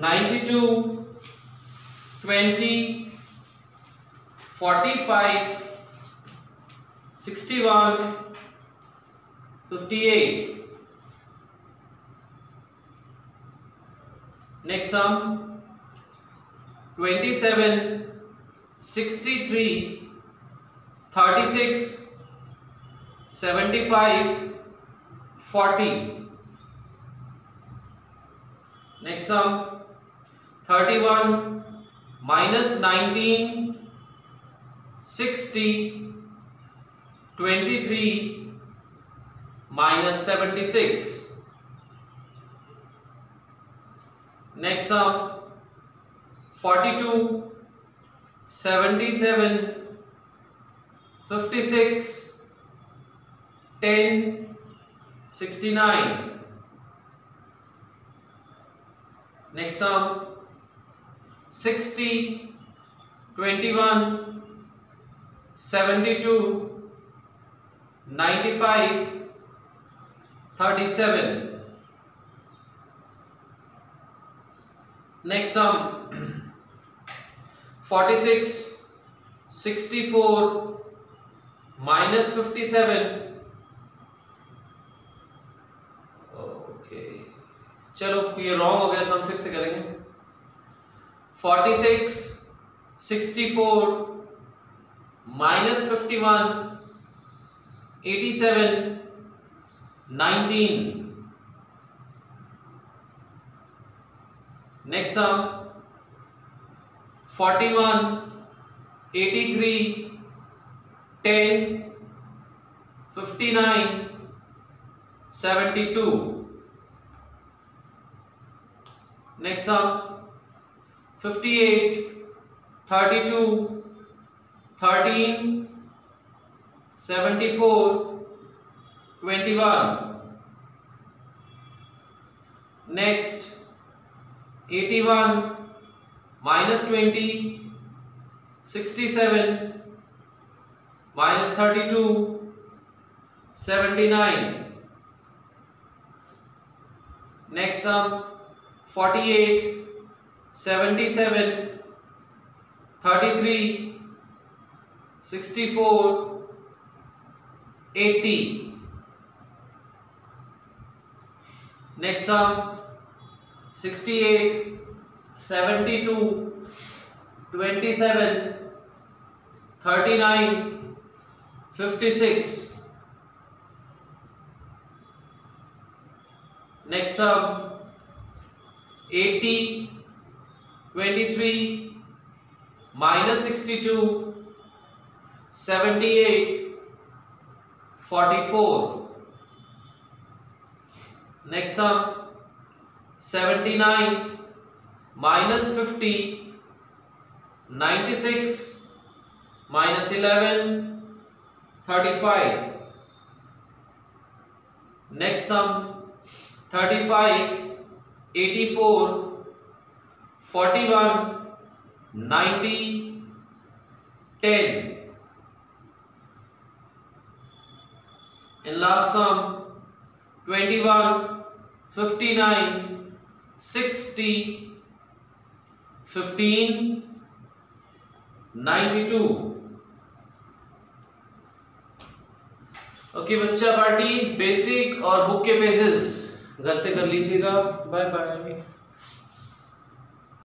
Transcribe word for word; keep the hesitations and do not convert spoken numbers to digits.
Ninety two, twenty, forty five, sixty one, fifty eight. Next sum, twenty-seven, sixty-three, thirty-six, seventy-five, forty. Next sum, thirty-one, minus nineteen, sixty, twenty-three, minus seventy-six. Next sum, forty-two, seventy-seven, fifty-six, ten, sixty-nine. Next sum, sixty, twenty-one, seventy-two, ninety-five, thirty-seven. Next sum, forty-six, sixty-four, minus fifty-seven. Okay, चलो ये wrong हो गया, सम फिर से करेंगे. forty-six, sixty-four, minus fifty-one, eighty-seven, nineteen. Next sum, forty-one, eighty-three, ten, fifty-nine, seventy-two. Next sum, fifty-eight, thirty-two, thirteen, seventy-four, twenty-one. Next, eighty-one, minus twenty, sixty-seven, minus thirty-two, seventy-nine. Next sum, forty-eight, seventy-seven, thirty-three, sixty-four, eighty. Next sum, sixty-eight, seventy-two, twenty-seven, thirty-nine, fifty-six. Next sum, eighty, twenty-three, minus sixty-two, seventy-eight, forty-four. Next sum, seventy-nine, minus fifty, ninety-six, minus eleven, thirty-five. Next sum, thirty-five, eighty-four, forty-one, ninety, ten. And last sum, twenty-one, fifty-nine, sixty, fifteen, ninety-two. Okay बच्चा party basic और book के pages घर से कर लीजिएगा. Bye bye.